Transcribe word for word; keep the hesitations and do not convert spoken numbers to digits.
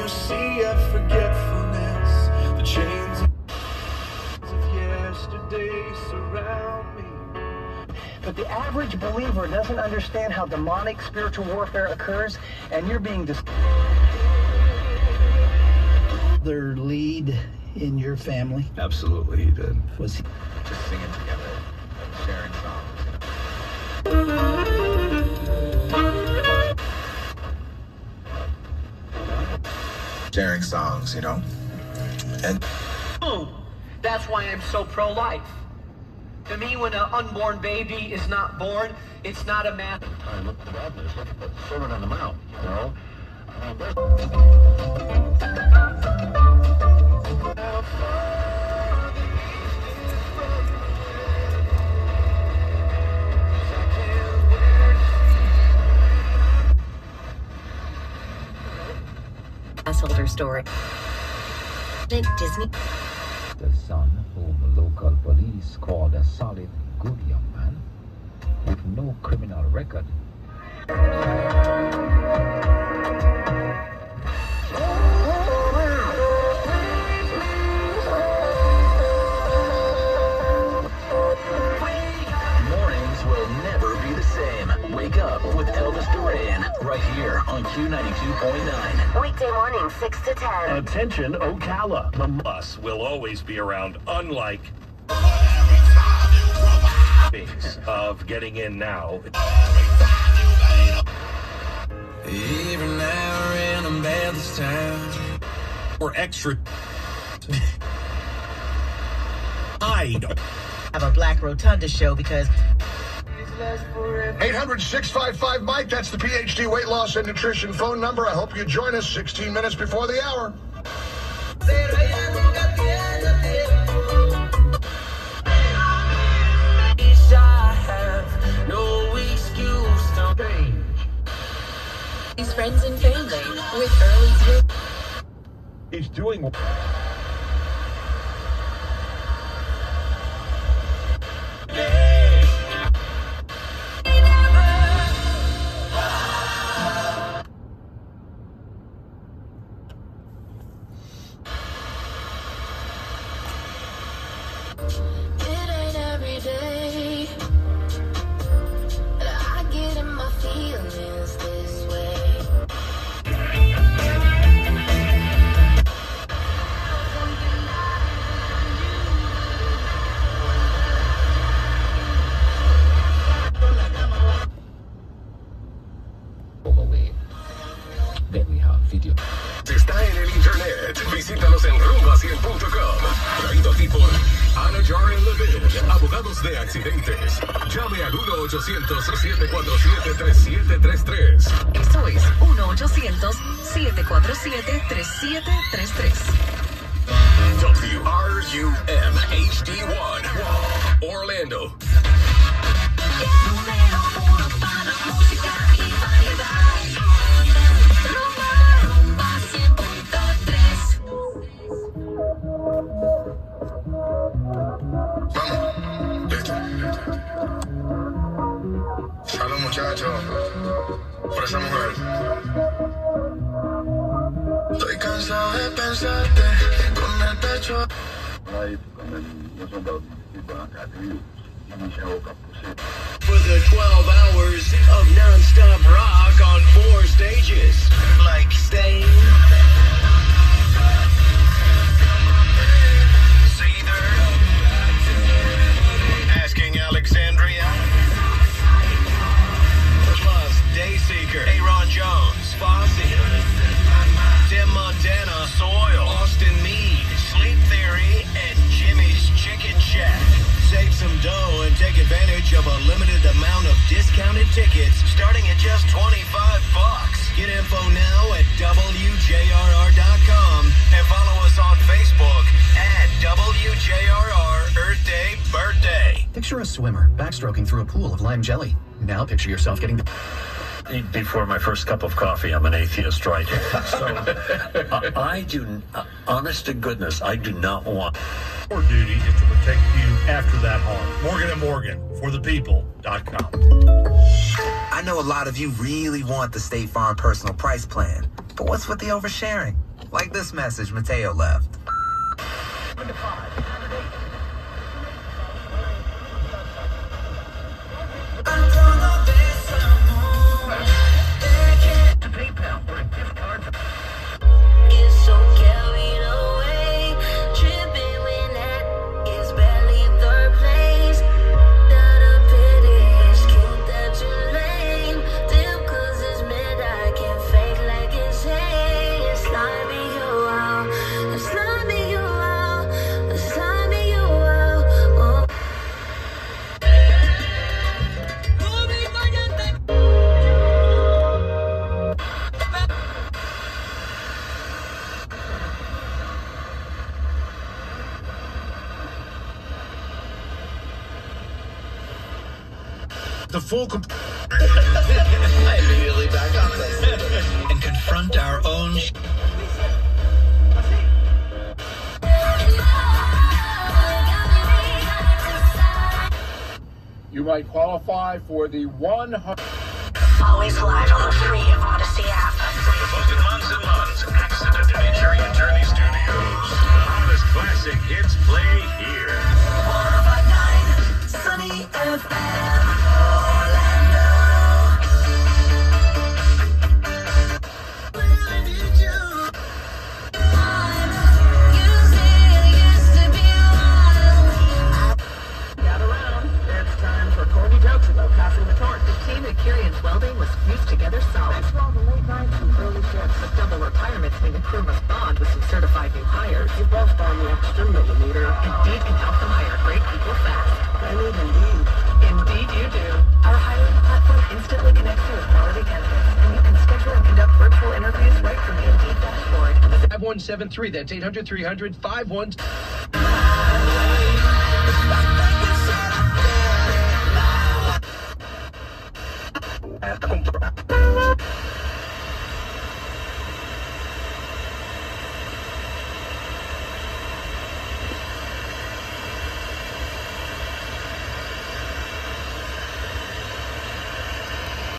you see a forgetfulness? The chains of yesterday surround me. But the average believer doesn't understand how demonic spiritual warfare occurs, and you're being dis- Their lead in your family? Absolutely, he did. Was he Just singing together and sharing songs. Sharing songs, you know? And Boom! That's why I'm so pro-life. To me, when an unborn baby is not born, it's not a matter. I look at the badness, look at the sermon on the mount, you know? I mean, there's... Holder story. Disney. The son, whom local police called a solid, good young man, with no criminal record. Mornings will never be the same. Wake up with Elvis Duran, right here on Q ninety-two point nine. Weekday morning, six to ten. Attention, Ocala. The bus will always be around, unlike things of getting in now. Even now we're in a bad town. Or extra. I don't have a Black Rotunda show because eight hundred, six five five, Mike, that's the P H D Weight Loss and Nutrition phone number. I hope you join us sixteen minutes before the hour. His friends and family with early t- He's doing It ain't every day that I get in my feelings this way. Overweight. Then we have video. Si está en el internet, visítanos en rumba cien punto com. Traído a ti por Ana Jar and Levin, abogados de accidentes. Llame al uno ochocientos, siete cuatro siete, tres siete tres tres. Eso es uno ochocientos, siete cuatro siete, tres siete tres tres. W R U M H D one, Orlando. Salud, muchachos, por esa mujer. Estoy cansado de pensarte con el pecho. For the twelve hours of non-stop rock on four stages, like Stain, Seether, Asking Alexandria, plus Dayseeker, Aaron Jones, Fosse, Tim Montana, Soil, Austin Mead, Sleep Theory, and Jimmy's Chicken Shack. Save some dough and take advantage of a limited amount of discounted tickets starting at just twenty-five bucks. Get info now at W J R R dot com and follow us on Facebook at W J R R Earth Day Birthday. Picture a swimmer backstroking through a pool of lime jelly. Now picture yourself getting the... before my first cup of coffee. I'm an atheist, right? So uh, I do, uh, honest to goodness, I do not want. Our duty is to protect you after that harm. Morgan and Morgan, for the people dot com. I know a lot of you really want the State Farm personal price plan, but what's with the oversharing? Like this message Mateo left. To PayPal or a gift card. Get so carried away, tripping when that is barely third place. Not a pity, it's cute that you're lame. Still, cause it's mid, I can fake like it's hate. It's slimy you out, it's slimy you out, it's slimy you out. Oh. The full comp- I immediately back off this and confront our own. Sh- You might qualify for the one hundred. Always live on the free Odyssey app. From the Bolton Months and Months Accident and Injury Attorney Studios. Honest classic hits play here. one oh five point nine Sunny F M. Welding was fused together solid. That's all the late nights and early shifts. With double retirements mean the crew must bond with some certified new hires. You both find the extra millimeter. Indeed can help them hire great people fast. I need Indeed. Indeed you do. Our hiring platform instantly connects you with quality candidates, and you can schedule and conduct virtual interviews right from the Indeed dashboard. five one seven three, that's eight hundred three hundred five one.